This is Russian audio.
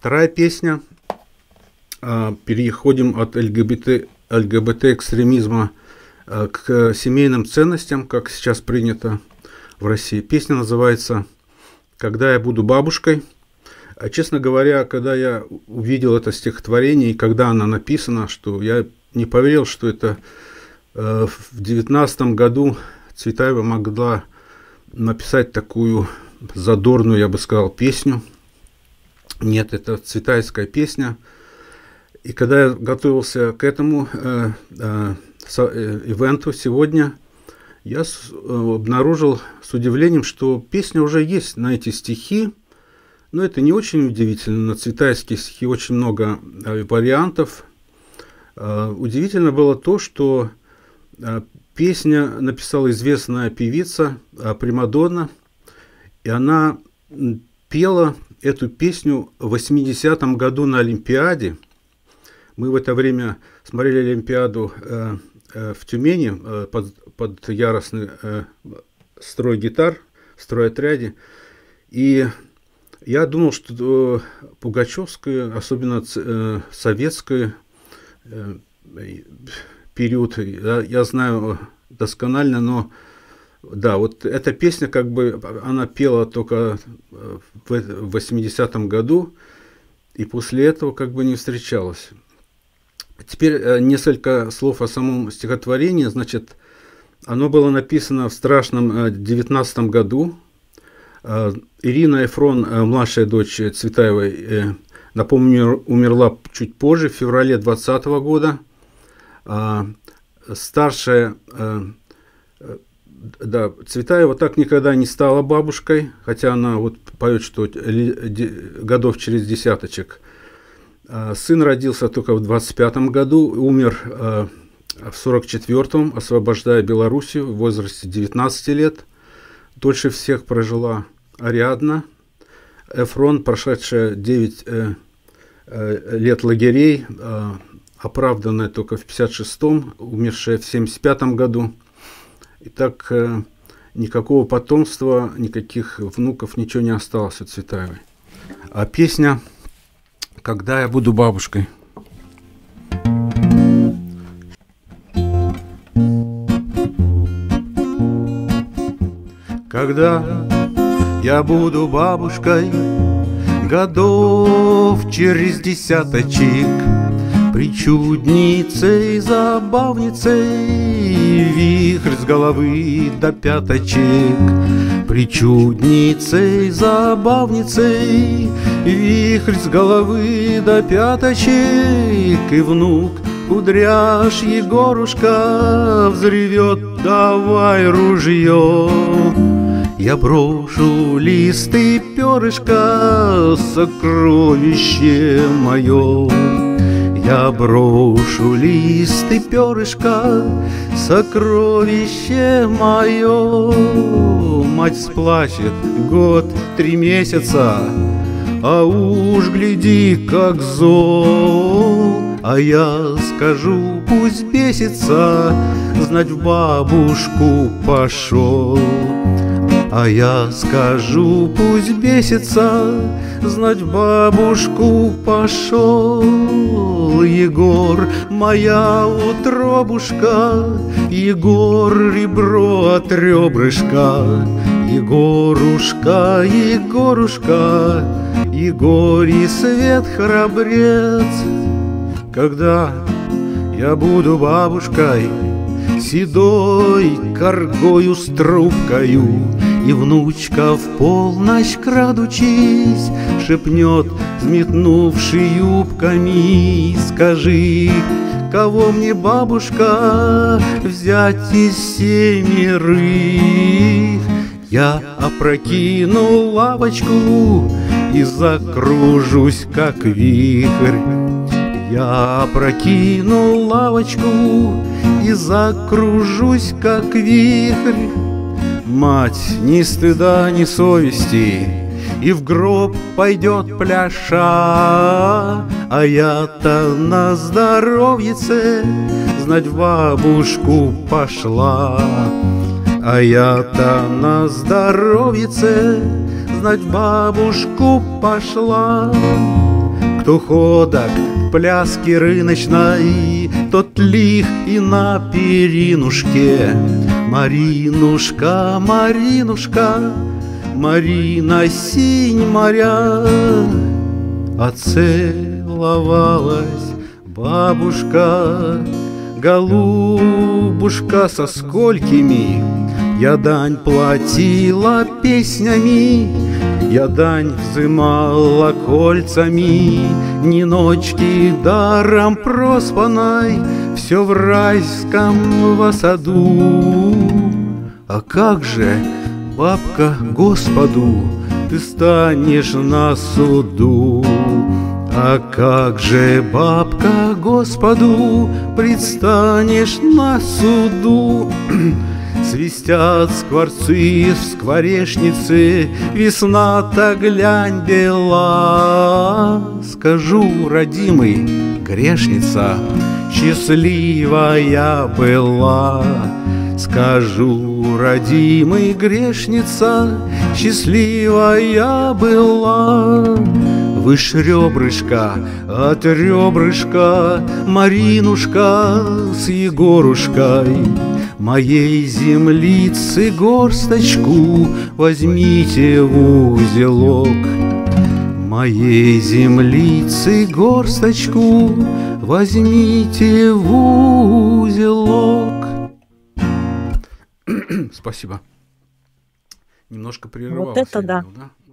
Вторая песня. Переходим от ЛГБТ-экстремизма к семейным ценностям, как сейчас принято в России. Песня называется «Когда я буду бабушкой». Честно говоря, когда я увидел это стихотворение и когда оно написано, что я не поверил, что это в 19 году Цветаева могла написать такую задорную, я бы сказал, песню. Нет, это цветаевская песня. И когда я готовился к этому ивенту сегодня, я обнаружил с удивлением, что песня уже есть на эти стихи. Но это не очень удивительно. На цветаевские стихи очень много вариантов. Удивительно было то, что песня написала известная певица, примадонна, и она пела эту песню в 80-м году на Олимпиаде. Мы в это время смотрели Олимпиаду в Тюмени под яростный строй гитар, в стройотряде. И я думал, что пугачевская, особенно советский период, я знаю досконально, но да, вот эта песня, как бы, она пела только в 80-м году, и после этого как бы не встречалась. Теперь несколько слов о самом стихотворении. Значит, оно было написано в страшном 19 году. Ирина Эфрон, младшая дочь Цветаевой, напомню, умерла чуть позже, в феврале 2020 года. Старшая, да, Цветаева так никогда не стала бабушкой, хотя она вот поет, что годов через десяточек. Сын родился только в 25 году, умер в 44-м, освобождая Белоруссию в возрасте 19 лет. Дольше всех прожила Ариадна Эфрон, прошедшая 9 лет лагерей, оправданная только в 56-м, умершая в 75-м году. И так никакого потомства, никаких внуков, ничего не осталось от Цветаевой. А песня «Когда я буду бабушкой». Когда я буду бабушкой, годов через десяточек, причудницей, забавницей, вихрь с головы до пяточек. Причудницей, забавницей, вихрь с головы до пяточек. И внук кудряш Егорушка взревет: давай ружье. Я брошу листы перышка, сокровище мое. Я брошу листы перышка, сокровище мое. Мать сплачет год 3 месяца, а уж гляди, как зол. А я скажу, пусть бесится, знать в бабушку пошел. А я скажу, пусть бесится, знать в бабушку пошел. Егор, моя утробушка, Егор, ребро от ребрышка. Егорушка, Егорушка, Егорий свет храбрец. Когда я буду бабушкой, седой коргою с трубкою, и внучка в полночь, крадучись, шепнет, взметнувши юбками: скажи, кого мне, бабушка, взять из 7? Я опрокину лавочку и закружусь, как вихрь. Я опрокину лавочку и закружусь, как вихрь. Мать ни стыда, ни совести, и в гроб пойдет пляша. А я-то на здоровьице, знать в бабушку пошла. А я-то на здоровьице, знать в бабушку пошла. То ходок пляски рыночной, тот лих и на перинушке. Маринушка, Маринушка, Марина синь моря. Оцеловалась бабушка, голубушка, со сколькими я дань платила песнями, я дань взымала кольцами, ни ночки даром проспанной, все в райском саду. А как же, бабка, Господу ты станешь на суду? А как же, бабка, Господу предстанешь на суду? Свистят скворцы в скворечнице, весна-то глянь бела. Скажу, родимый, грешница, счастливая была. Скажу, родимый, грешница, счастливая была. Выше ребрышка, от ребрышка, Маринушка с Егорушкой. Моей землицы горсточку возьмите в узелок. Моей землицы горсточку возьмите в узелок. Спасибо. Немножко прерывался. Вот это да. Да?